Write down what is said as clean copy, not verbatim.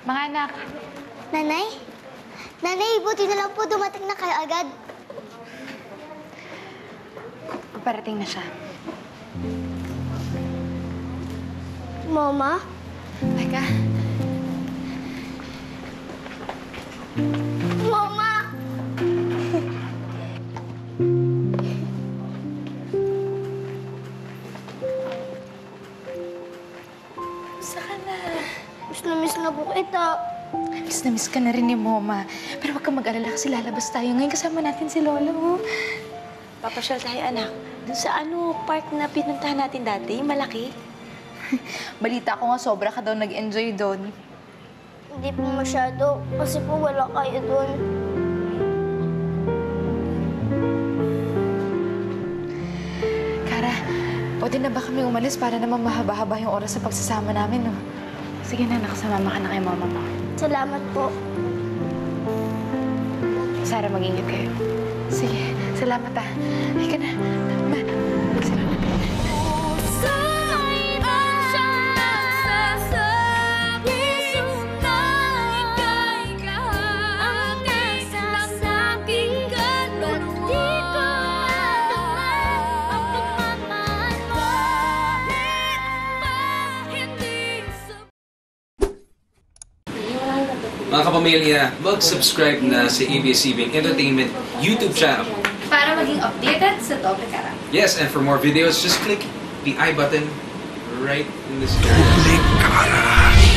Mga anak. Nanay? Nanay, buti na lang po dumating na kayo agad. Paparating na siya. Mama? Teka. Mama! Saka na. Miss na po kita. Miss na miss ka na rin ni Mama. Pero huwag kang mag-alala kasi lalabas tayo. Ngayon kasama natin si Lola, oh. Papasyal tayo, anak. Doon sa park na pinuntahan natin dati, malaki. Balita ko nga sobra ka daw nag-enjoy doon. Hindi po masyado kasi po wala kayo doon. Kara, pwede na ba kami umalis para naman mahaba-haba yung oras sa pagsasama namin, no? Sige na, nakasama ka na kay Mama mo. Salamat po. Sarah, mag-ingat kayo. Sige, salamat ah. Ay ka na. Ma, salamat. Mga kapamilya, mag-subscribe na sa ABS-CBN Entertainment YouTube channel. Para maging updated sa Doble Kara. Yes, and for more videos, just click the I button right in this area. Doble Kara.